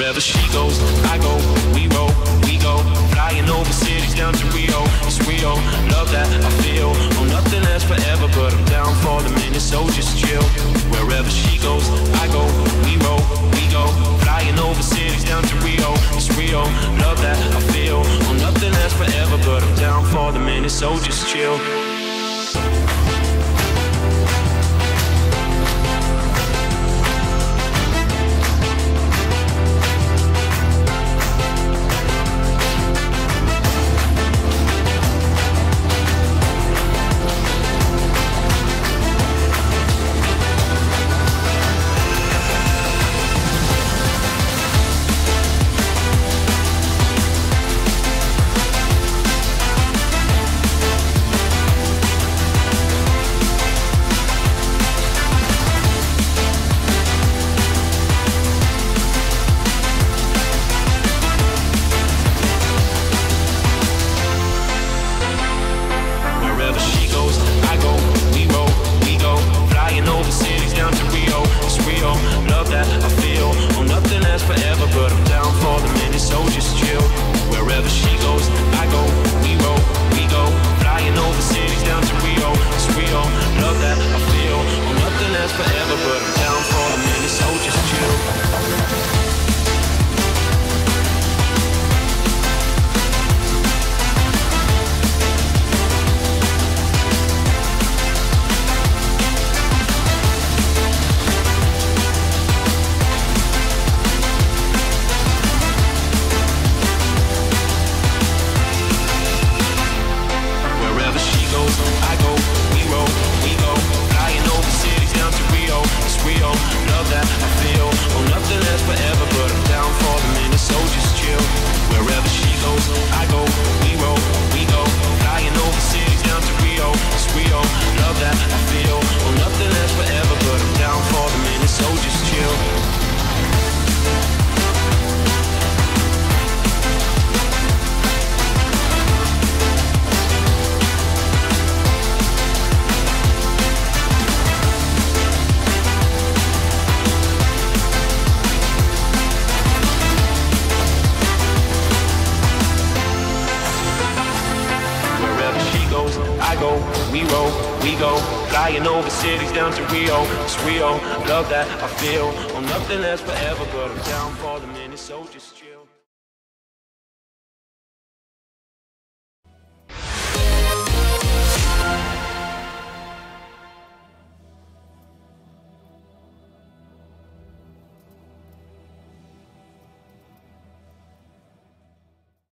Wherever she goes, I go, we go, flying over cities down to Rio. It's Rio, love that I feel. Oh, nothing lasts forever, but I'm down for the minute, so just chill. Wherever she goes, I go, we go, flying over cities down to Rio. It's Rio, love that I feel. Oh, nothing lasts forever, but I'm down for the minute, so just chill. We go, flying over cities down to Rio. It's Rio, love that I feel. Oh, nothing lasts forever, but I'm down for the minute, so just chill.